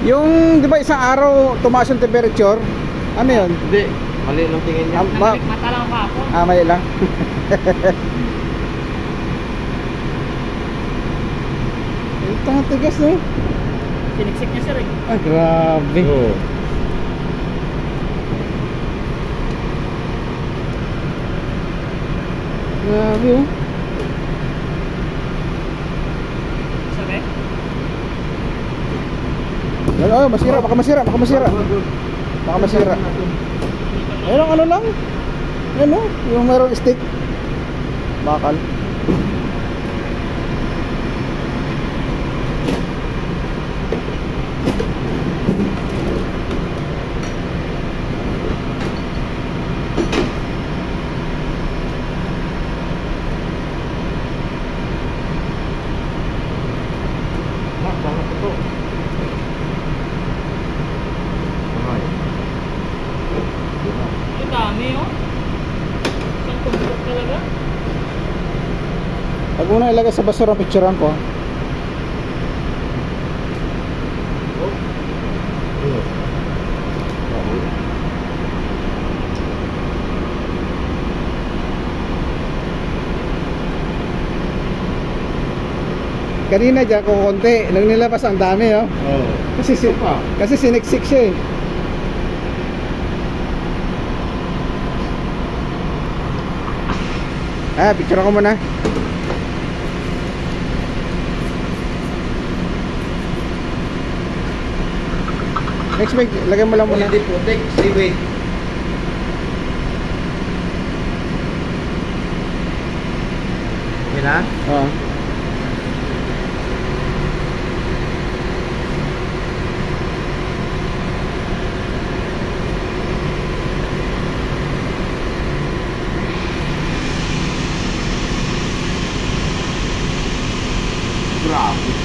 Yung, di ba isang araw tumaas yung temperature? Ano yun? Hindi, mali lang tingin niya. Mata lang ako. Mali lang. Ito nga tigas, no? Siniksik niya sir eh. Ah, grabe. Oo. Grabe, oh. Sabi? Oh, masira, baka masira. Baka masira. Ayun ang ano lang. Ayun, oh, yung mayroong stick. Bakal. Ang dami oh. Isang tumpok talaga. Pag una ilagay sa basura, picturean ko. Kanina dyan kung konti, nang nilabas ang dami, oh. Oo. Kasi siniksik siya eh. Ah, picture ko muna. Next week, lagay mo lang muna. Hindi putik, seaweed. Okay na? Oo. Grabe.